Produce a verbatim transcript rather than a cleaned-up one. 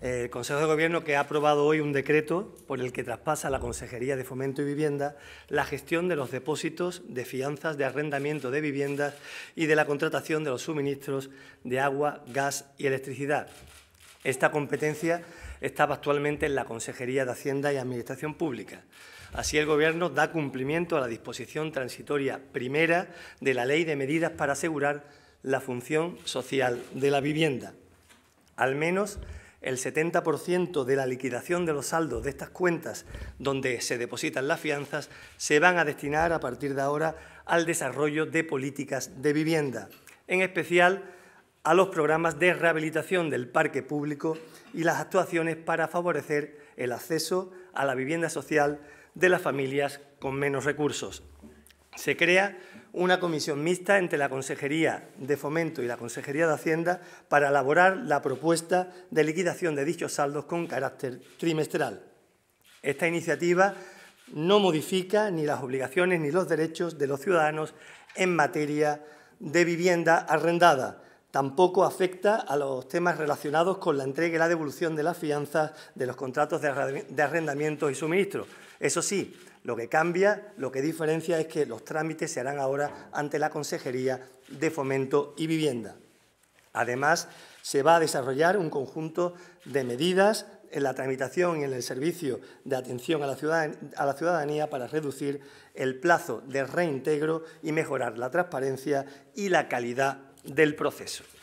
El Consejo de Gobierno que ha aprobado hoy un decreto por el que traspasa a la Consejería de Fomento y Vivienda la gestión de los depósitos de fianzas de arrendamiento de viviendas y de la contratación de los suministros de agua, gas y electricidad. Esta competencia estaba actualmente en la Consejería de Hacienda y Administración Pública. Así, el Gobierno da cumplimiento a la disposición transitoria primera de la Ley de Medidas para asegurar la función social de la vivienda. Al menos el setenta por ciento de la liquidación de los saldos de estas cuentas donde se depositan las fianzas se van a destinar a partir de ahora al desarrollo de políticas de vivienda, en especial a los programas de rehabilitación del parque público y las actuaciones para favorecer el acceso a la vivienda social de las familias con menos recursos. Se crea una comisión mixta entre la Consejería de Fomento y la Consejería de Hacienda para elaborar la propuesta de liquidación de dichos saldos con carácter trimestral. Esta iniciativa no modifica ni las obligaciones ni los derechos de los ciudadanos en materia de vivienda arrendada. Tampoco afecta a los temas relacionados con la entrega y la devolución de las fianzas de los contratos de arrendamiento y suministro. Eso sí, lo que cambia, lo que diferencia es que los trámites se harán ahora ante la Consejería de Fomento y Vivienda. Además, se va a desarrollar un conjunto de medidas en la tramitación y en el servicio de atención a la ciudadanía, a la ciudadanía para reducir el plazo de reintegro y mejorar la transparencia y la calidad del proceso.